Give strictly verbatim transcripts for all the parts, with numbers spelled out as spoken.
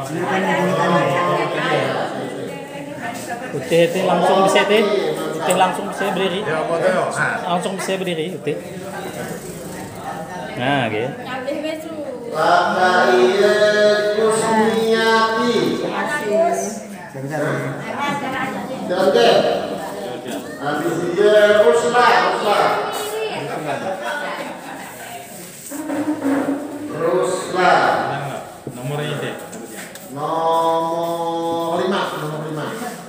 Putih itu langsung bisa itu. Putih langsung bisa berdiri. Langsung bisa berdiri putih. Nah, gitu. Pakaian kusmiati. Oke. Habis dia uslah, uslah. Teruslah. Nomor ini. Nomor lima, nomor lima.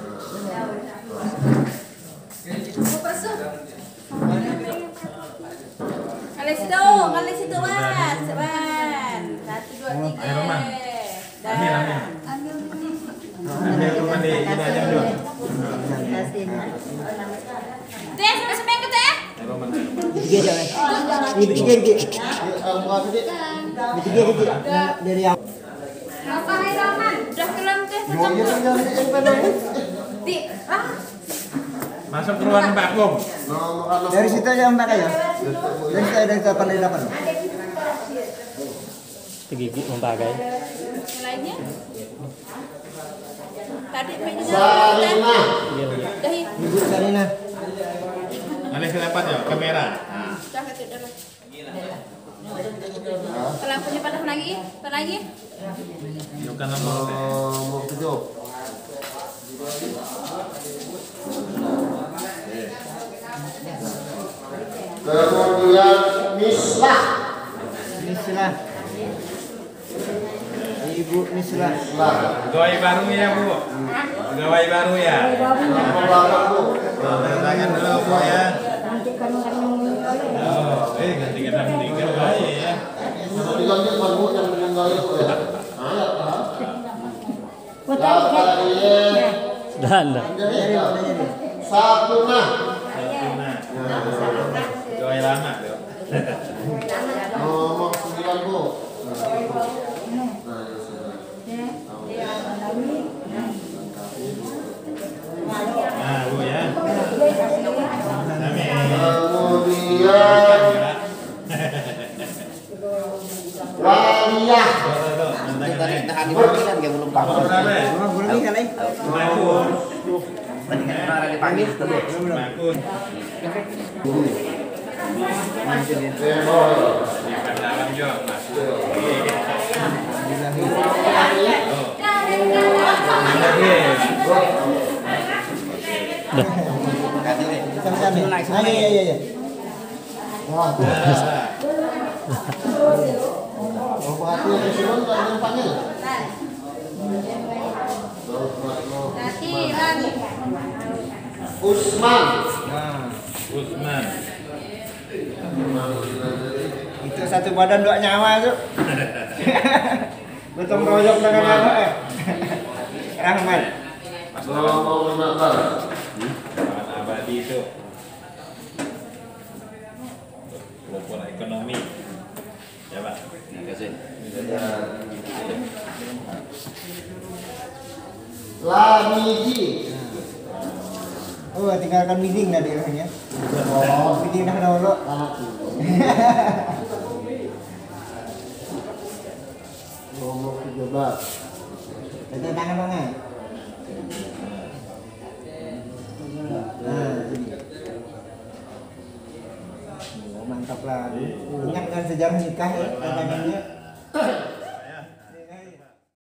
Kali situ, kali situ Wan, Wan. Satu dua tiga. Amin, amin. Ambil rumah di ini aja dulu. Teh, sama semeng ke teh. Tiga aja, Mas. Ini tiga tiga. Tiga tiga dari yang. Apa hai Roman? Udah kelam teh, Di, ah. Masuk ke ruang vakum. Dari situ aja Mbak ya. Dari situ ada ke pandai delapan. Gigi memakai. Lainnya? Tadi mainnya Sarina. Dahi. Ibu Sarina. Alih ke depan ya, kamera. Nah. Dah kata dah. Lampunya panas lagi, panas lagi. Bukan nomor teh. Nomor tujuh. Kemudian mislah. Mislah. Ibu Mislah. Pegawai baru ya, Bu. Pegawai baru ya. Nomor delapan, Bu. Tanda tangan dulu, Bu ya. Oh, eh ganti kita meninggal baik ya. Diganti bukan Bu yang meninggal itu ya. Ayat kan? Pakaian Dan satu nah. Nah, pegawai lama tuh. Nomor sembilan, Bu. Nah, Bu ya. Amin. Kemudian waliyah. Tahan di kan dia belum paham. Belum ini kali. Makun. Orang dipanggil terus. Makun. Di dalam jo, Mas. Ah, iya iya iya. Wah. Oh, berarti yang sebelum kan yang panggil. Nanti lagi. Usman. Usman. Itu satu badan dua nyawa tuh. Gotong royong dengan apa eh? Rahmat. Nomor lima belas. Kawan abadi itu. Walaupun ekonomi. Ya, Pak. Terima kasih. Lamiji. Oh, tinggalkan bidding dah dia ya. Oh, bidding dah dulu. Nomor tiga belas. Tanda tangan mana? Nah, ini. Oh, mantap lah. Ingat kan sejarah nikah ya, tangannya.